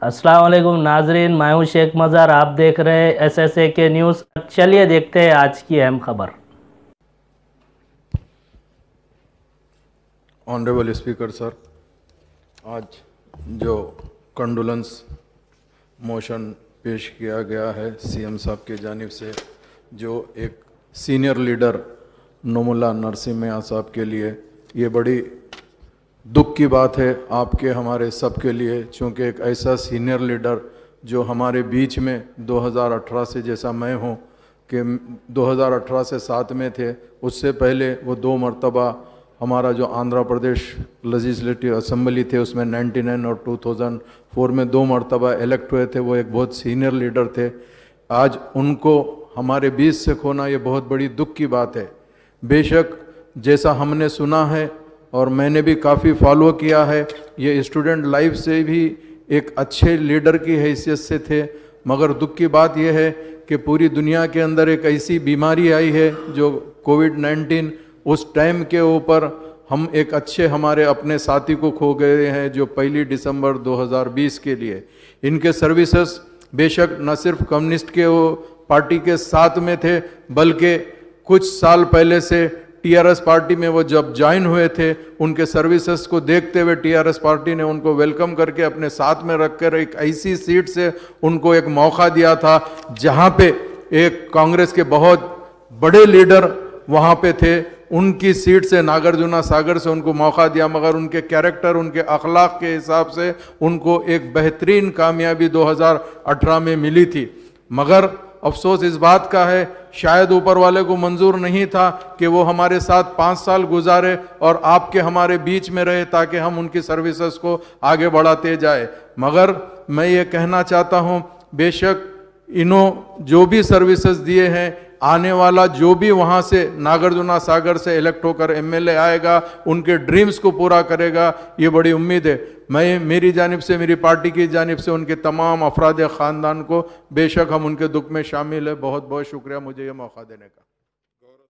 अस्सलाम वालेकुम नाजरीन, मैं हूं शेख मज़ार। आप देख रहे हैं SSAK न्यूज़। चलिए देखते हैं आज की अहम खबर। ऑनरेबल स्पीकर सर, आज जो कंडोलेंस मोशन पेश किया गया है सीएम साहब की जानिब से, जो एक सीनियर लीडर नोमुल्ला नरसिम्हा मियां साहब के लिए, ये बड़ी दुख की बात है आपके हमारे सब के लिए, क्योंकि एक ऐसा सीनियर लीडर जो हमारे बीच में 2018 से, जैसा मैं हूँ कि 2018 से साथ में थे, उससे पहले वो 2 मरतबा हमारा जो आंध्र प्रदेश लेजिस्लेटिव असेंबली थे उसमें 99 और 2004 में 2 मरतबा इलेक्ट हुए थे। वो एक बहुत सीनियर लीडर थे। आज उनको हमारे बीच से खोना ये बहुत बड़ी दुख की बात है। बेशक जैसा हमने सुना है और मैंने भी काफ़ी फॉलो किया है, ये स्टूडेंट लाइफ से भी एक अच्छे लीडर की हैसियत से थे, मगर दुख की बात यह है कि पूरी दुनिया के अंदर एक ऐसी बीमारी आई है जो कोविड-19, उस टाइम के ऊपर हम एक अच्छे हमारे अपने साथी को खो गए हैं, जो 1 दिसंबर 2020 के लिए। इनके सर्विसेज बेशक न सिर्फ कम्युनिस्ट के वो पार्टी के साथ में थे, बल्कि कुछ साल पहले से टीआरएस पार्टी में वो जब ज्वाइन हुए थे, उनके सर्विसेज को देखते हुए टीआरएस पार्टी ने उनको वेलकम करके अपने साथ में रखकर एक ऐसी सीट से उनको एक मौका दिया था जहां पे एक कांग्रेस के बहुत बड़े लीडर वहां पे थे। उनकी सीट से, नागार्जुन सागर से उनको मौका दिया, मगर उनके कैरेक्टर, उनके अखलाक के हिसाब से उनको एक बेहतरीन कामयाबी 2018 में मिली थी। मगर अफसोस इस बात का है, शायद ऊपर वाले को मंजूर नहीं था कि वो हमारे साथ 5 साल गुजारे और आपके हमारे बीच में रहे, ताकि हम उनकी सर्विसेज को आगे बढ़ाते जाए। मगर मैं ये कहना चाहता हूँ, बेशक इन्हों जो भी सर्विसेज दिए हैं, आने वाला जो भी वहाँ से नागार्जुन सागर से इलेक्ट होकर एमएलए आएगा, उनके ड्रीम्स को पूरा करेगा, ये बड़ी उम्मीद है। मैं मेरी जानिब से, मेरी पार्टी की जानिब से उनके तमाम अफराद ख़ानदान को, बेशक हम उनके दुख में शामिल है। बहुत बहुत शुक्रिया मुझे ये मौका देने का।